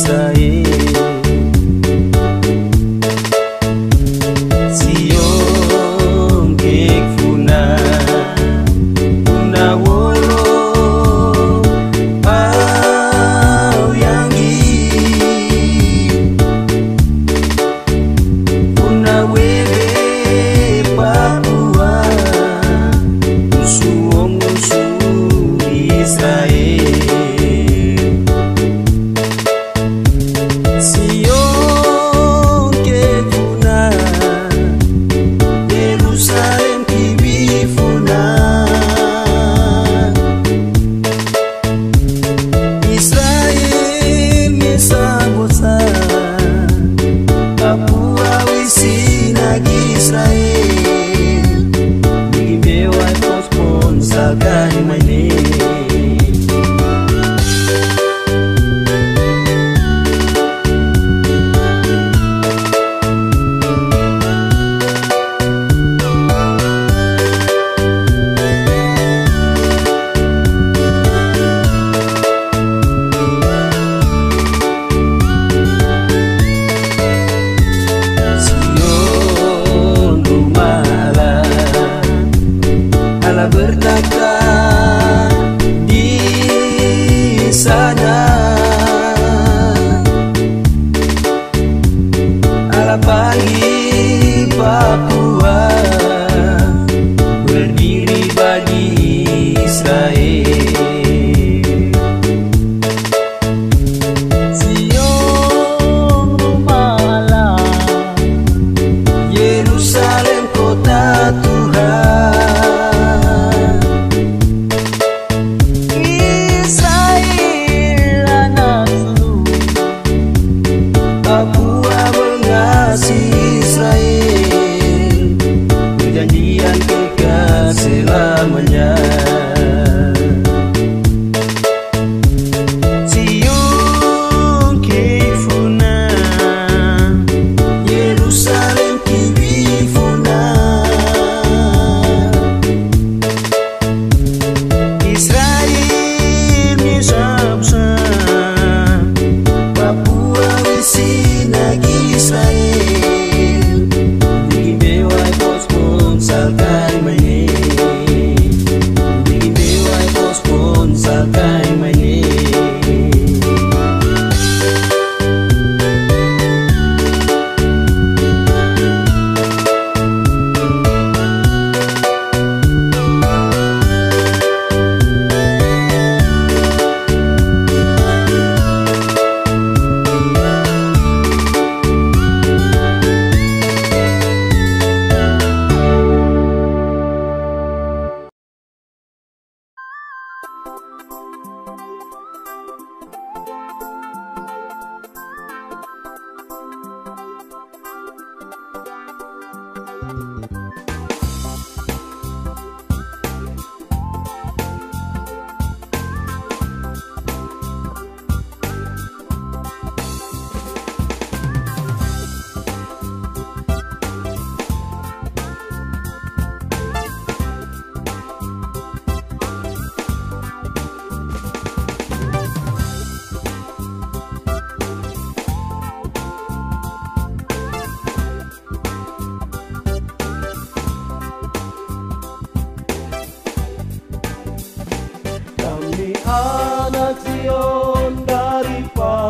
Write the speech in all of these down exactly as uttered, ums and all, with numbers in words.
Anak Zion dari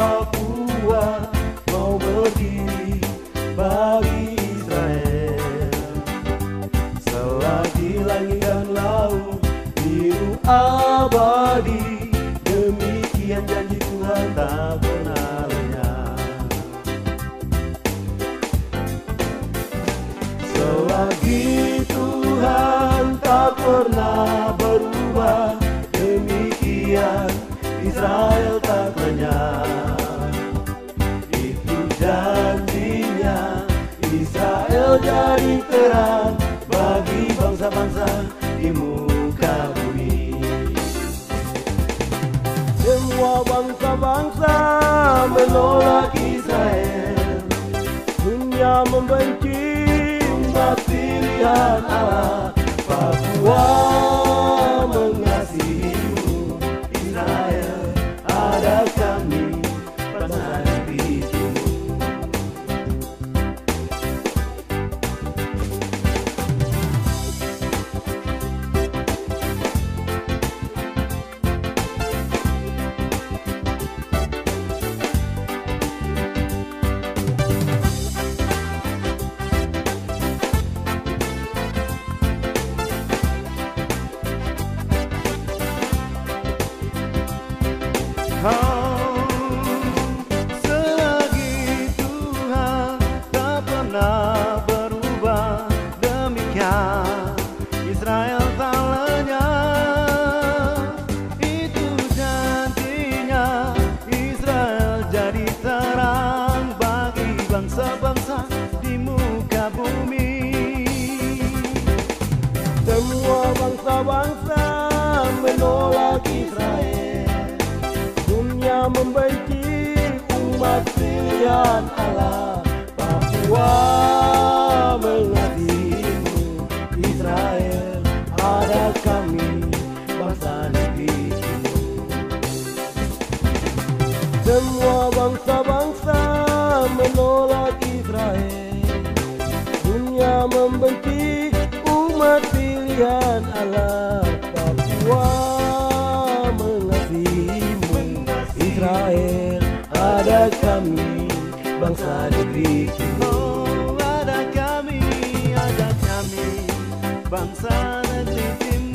Papua mau berdiri bagi Israel. Selagi langit dan laut biru abadi, demikian janji Tuhan tak pernah lenyap. Selagi Tuhan tak pernah berubah, demikian Israel tak lenyap. Itu janjinya, Israel jadi terang bagi bangsa-bangsa di muka bumi. Semua bangsa-bangsa menolak Israel, dunia membenci umat pilihan Allah. Papua mengasihimu, Israel ada kami, percaya. membenci umat pilihan Allah. Papua mengasihimu, Israel ada kami, bangsa negerimu. Semua bangsa-bangsa menolak Israel, dunia membenci umat pilihan Allah. Papua mengasihimu, Israel ada kami, bangsa negerimu. Oh, ada kami, ada kami, bangsa negeri timur.